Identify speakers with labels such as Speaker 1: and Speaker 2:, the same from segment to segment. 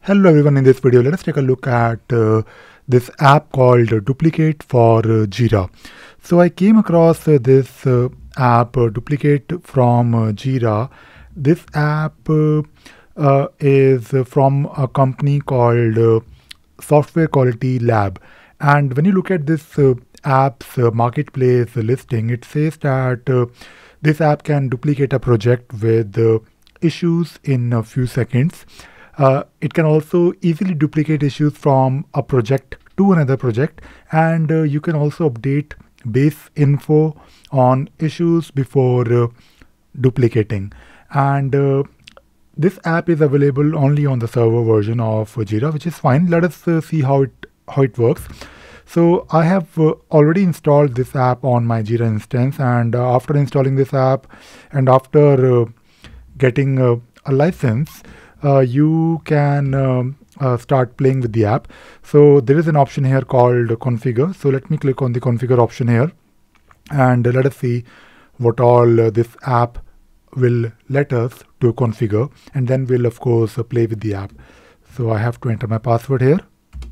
Speaker 1: Hello everyone, in this video let us take a look at this app called Duplicate for Jira. So I came across this app Duplicate from Jira. This app is from a company called Software Quality Lab, and when you look at this app's marketplace listing, it says that this app can duplicate a project with issues in a few seconds. It can also easily duplicate issues from a project to another project, and you can also update base info on issues before duplicating. And this app is available only on the server version of Jira, which is fine. Let us see how it works. So I have already installed this app on my Jira instance, and after installing this app and after getting a license, you can start playing with the app. So there is an option here called configure. So let me click on the configure option here, and let us see what all this app will let us to configure, and then we'll of course play with the app. So I have to enter my password here.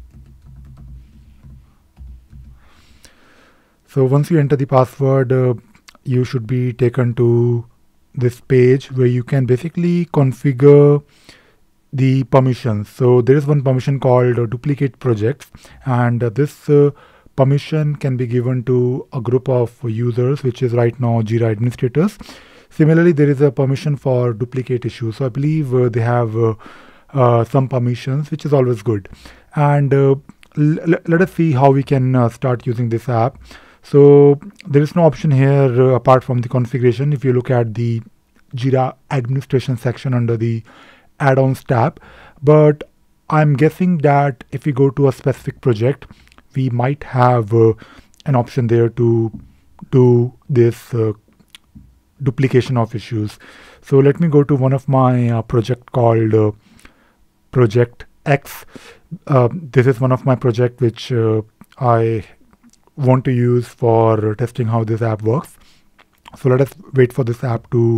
Speaker 1: So once you enter the password, you should be taken to this page where you can basically configure the permissions. So there is one permission called duplicate projects, and this permission can be given to a group of users, which is right now Jira administrators. Similarly, there is a permission for duplicate issues. So I believe they have some permissions, which is always good. And let us see how we can start using this app. So there is no option here apart from the configuration. If you look at the Jira administration section under the add-ons tab, but I'm guessing that if we go to a specific project, we might have an option there to do this duplication of issues. So let me go to one of my project called Project X. This is one of my project which I want to use for testing how this app works. So let us wait for this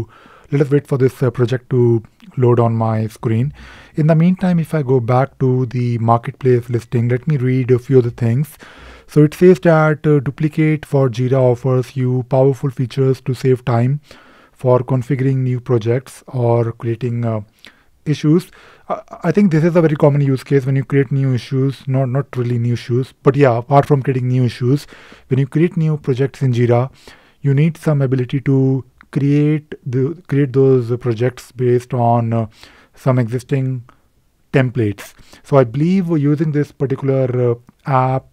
Speaker 1: project to load on my screen. In the meantime, if I go back to the marketplace listing, let me read a few of the things. So it says that Duplicate for Jira offers you powerful features to save time for configuring new projects or creating issues. I think this is a very common use case when you create new issues, not really new issues, but yeah, apart from creating new issues, when you create new projects in Jira, you need some ability to create those projects based on some existing templates. So I believe using this particular app,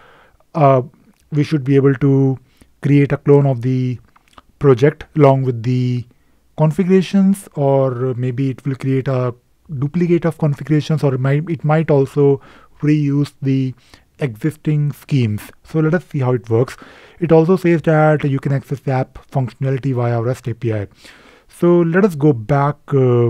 Speaker 1: we should be able to create a clone of the project along with the configurations, or maybe it will create a duplicate of configurations, or it might also reuse the existing schemes. So let us see how it works. It also says that you can access the app functionality via REST API. So let us go back to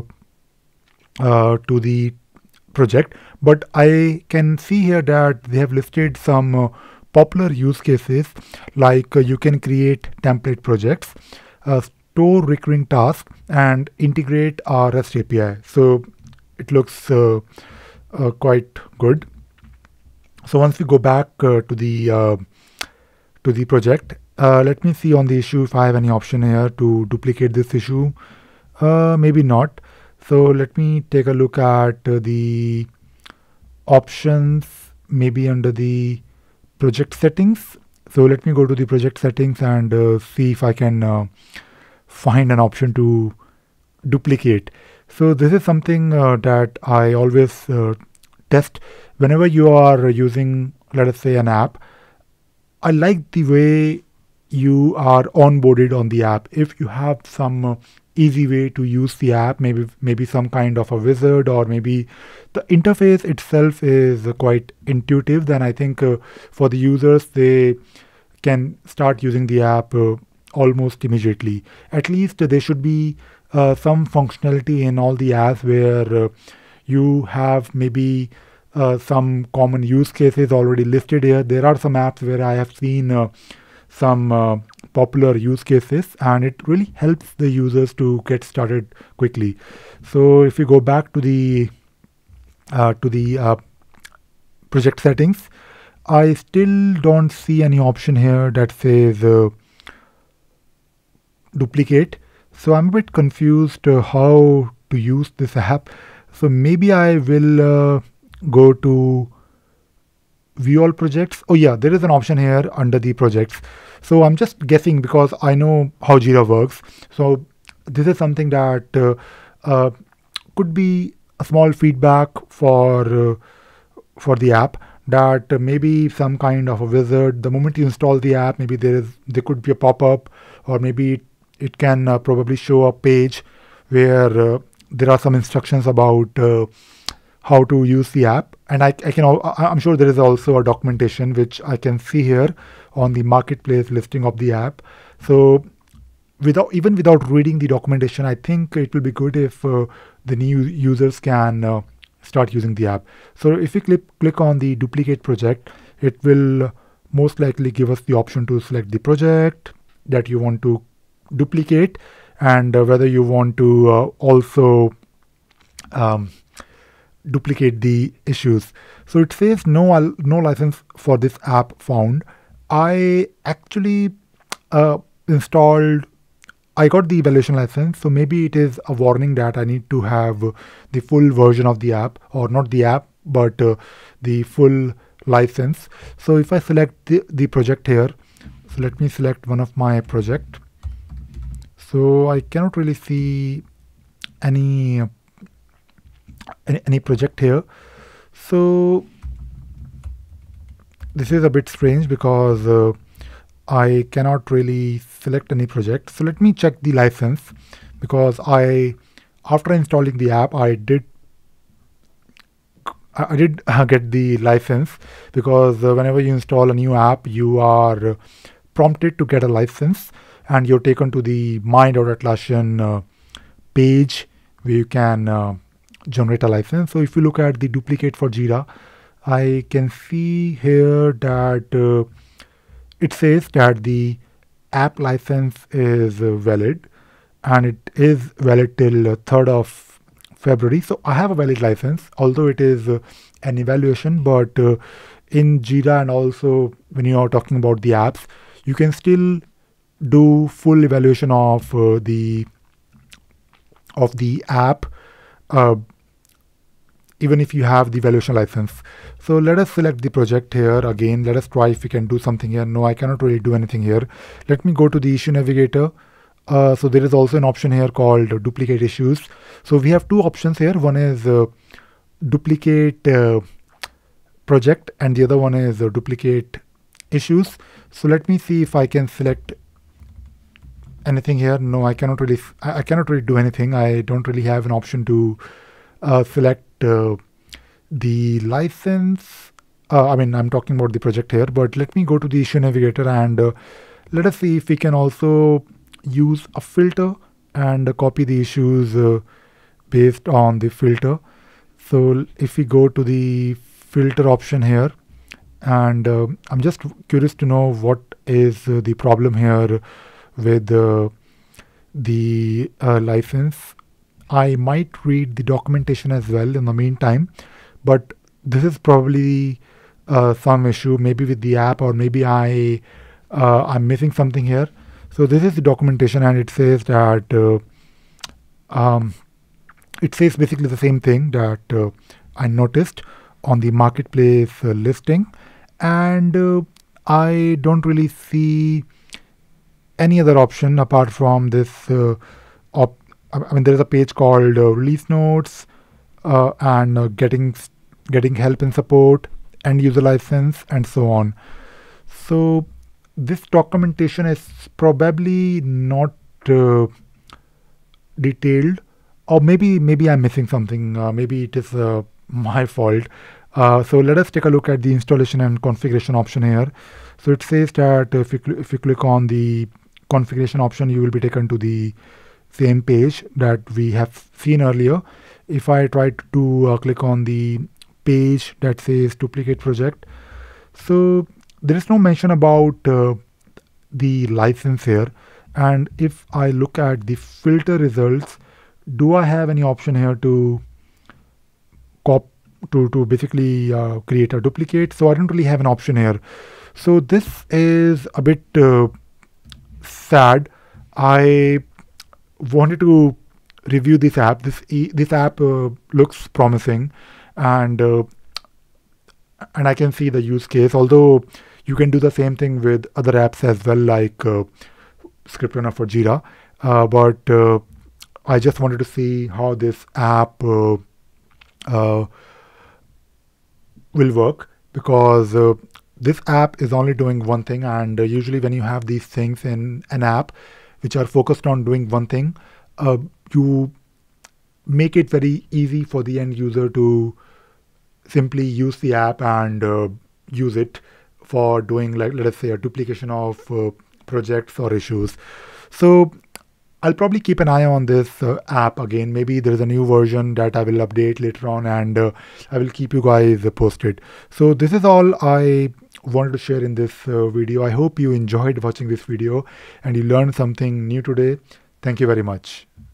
Speaker 1: the project, but I can see here that they have listed some popular use cases, like you can create template projects, store recurring tasks, and integrate our REST API. So it looks quite good. So once we go back to the project, let me see on the issue if I have any option here to duplicate this issue. Maybe not. So let me take a look at the options, maybe under the project settings. So let me go to the project settings and see if I can find an option to duplicate. So this is something that I always test whenever you are using, let us say, an app. I like the way you are onboarded on the app. If you have some easy way to use the app, maybe some kind of a wizard, or maybe the interface itself is quite intuitive, then I think for the users, they can start using the app almost immediately. At least there should be some functionality in all the apps where you have maybe some common use cases already listed here. There are some apps where I have seen some popular use cases, and it really helps the users to get started quickly. So if you go back to the to the project settings, I still don't see any option here that says duplicate. So I'm a bit confused how to use this app. So maybe I will go to view all projects. Oh yeah, there is an option here under the projects. So I'm just guessing because I know how Jira works. So this is something that could be a small feedback for the app, that maybe some kind of a wizard. The moment you install the app, maybe there could be a pop-up, or maybe it can probably show a page where there are some instructions about how to use the app. And I'm sure there is also a documentation which I can see here on the marketplace listing of the app. So without reading the documentation, I think it will be good if the new users can start using the app. So if we click on the duplicate project, it will most likely give us the option to select the project that you want to duplicate, and whether you want to also duplicate the issues. So it says no license for this app found. I actually I got the evaluation license, so maybe it is a warning that I need to have the full version of the app, or not the app, but the full license. So if I select the project here, so let me select one of my project. So I cannot really see any project here. So this is a bit strange because I cannot really select any project. So let me check the license, because after installing the app, I did get the license, because whenever you install a new app, you are prompted to get a license, and you're taken to the my.atlassian page where you can generate a license. So if you look at the duplicate for Jira, I can see here that it says that the app license is valid, and it is valid till 3rd of February. So I have a valid license, although it is an evaluation. But in Jira, and also when you are talking about the apps, you can still do full evaluation of the app, even if you have the evaluation license. So let us select the project here again. Let us try if we can do something here. No, I cannot really do anything here. Let me go to the issue navigator. So there is also an option here called duplicate issues. So we have two options here. One is duplicate project, and the other one is duplicate issues. So let me see if I can select anything here. No, I cannot really do anything. I don't really have an option to select the license. I'm talking about the project here, but let me go to the issue navigator, and let us see if we can also use a filter and copy the issues based on the filter. So if we go to the filter option here, and I'm just curious to know what is the problem here with the license. I might read the documentation as well in the meantime, but this is probably some issue, maybe with the app, or maybe I'm missing something here. So this is the documentation, and it says that it says basically the same thing that I noticed on the marketplace listing, and I don't really see any other option apart from this there is a page called release notes and getting help and support, end user license, and so on. So this documentation is probably not detailed, or maybe I'm missing something. Maybe it is my fault. So let us take a look at the installation and configuration option here. So it says that if you click on the configuration option, you will be taken to the same page that we have seen earlier. If I try to click on the page that says duplicate project, so there is no mention about the license here. And if I look at the filter results, do I have any option here to to basically create a duplicate. So I don't really have an option here. So this is a bit sad. I wanted to review this app. This app looks promising, and I can see the use case. Although you can do the same thing with other apps as well, like Script Runner for Jira. But I just wanted to see how this app will work, because this app is only doing one thing, and usually when you have these things in an app which are focused on doing one thing, you make it very easy for the end user to simply use the app and use it for doing, like, let us say, a duplication of projects or issues. So I'll probably keep an eye on this app again. Maybe there's a new version that I will update later on, and I will keep you guys posted. So this is all I wanted to share in this video. I hope you enjoyed watching this video and you learned something new today. Thank you very much.